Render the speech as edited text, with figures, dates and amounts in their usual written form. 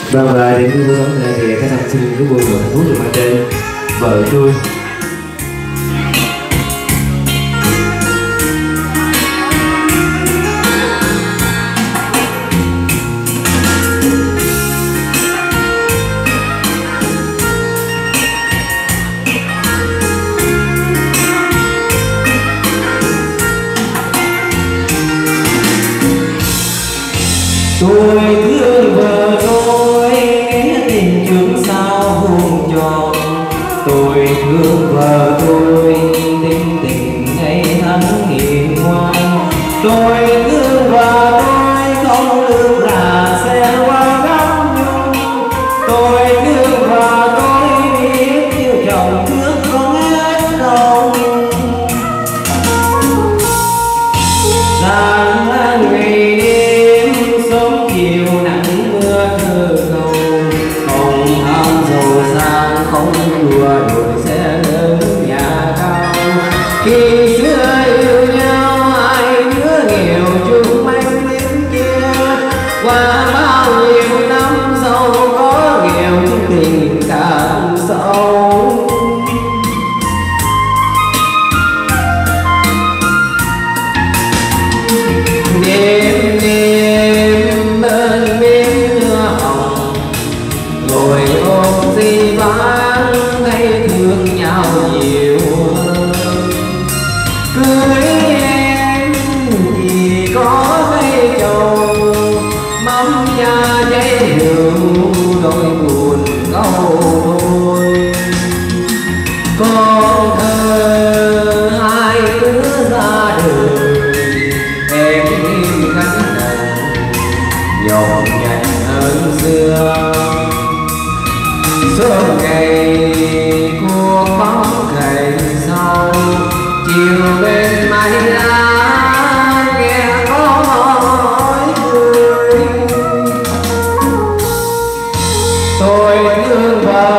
Vâng, và đến buổi tối nay thì các em xin chúc mừng hạnh phúc được mang tên Vợ Tôi. Tôi thương vợ tôi nghe tình trường sao hùng tròn. Tôi thương vợ tôi tính tình ngày tháng hiền ngoan. Tôi thương vợ tôi không lương là xe qua góc nhung. Tôi thương vợ tôi biết yêu chồng thương không hết đâu. Sáng ngày đêm sớm chiều nắng mưa thơ cầu, không tham giàu sang không đùa đổi xe lớn nhà cao. Khi xưa yêu nhau hai đứa nghèo chung manh bên kia, qua bao nhiêu năm sau có nghèo nhưng tình càng sâu. Đêm đêm bên miếng nửa hồng, ngồi ôm di vãng thấy thương nhau nhiều hơn. Cưới em chỉ có cây trầu, mắm nha cháy rượu đôi buồn câu thôi. Con thơ hai đứa ra đời, em im cánh đồng nhộn nhịp hơn xưa. Sớm ngày cuộc bóng cày sau, chiều bên mái lá nghe có nói cười. Tôi thương vợ